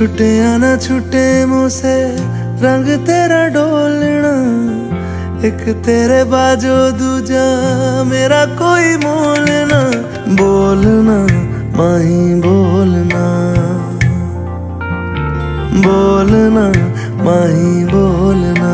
छुटे या ना छुटे मुझसे रंग तेरा डोलना, एक तेरे बाजो दूजा मेरा कोई मोल ना। बोलना माही बोलना, बोलना माही बोलना।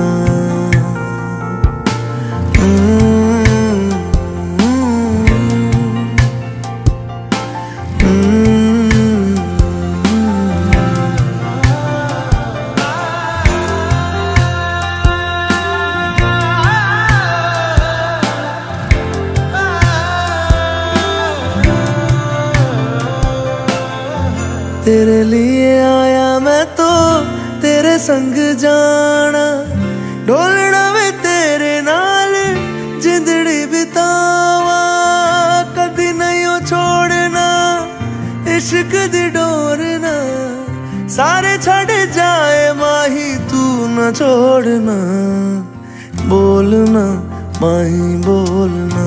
तेरे लिए आया मैं तो तेरे संग जाना, ढोलना वे तेरे नाल जिंदड़ी बितावा। कदी नहीं छोड़ना इश्क दी डोरना, सारे छड़ जाए माही तू न छोड़ना। बोलना माही बोलना,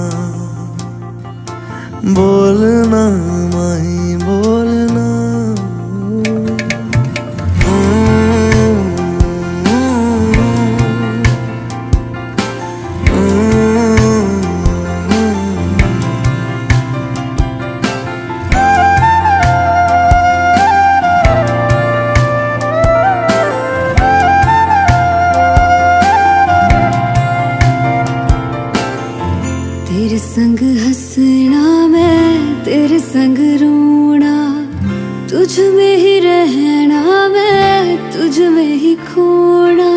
बोलना माही बोलना। तेरे संग हंसना मैं तेरे संग रोना, तुझ में ही रहना मैं तुझ में ही खोना।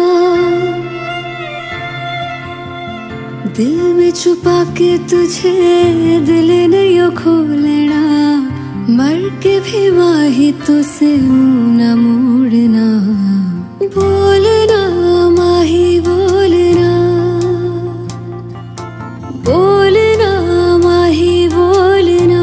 दिल में छुपा के तुझे दिल नहीं खोलना, मर के भी माही तुझसे मुंह न मोड़ना। बोलना माही बोलना, बोलना माही बोलना।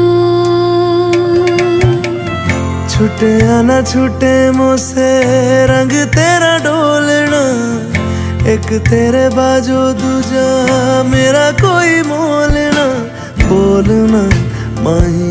छुटे या ना छुटे मुझसे रंग तेरा डोलना, एक तेरे बाजो दूजा मेरा कोई मोल ना। बोलना माही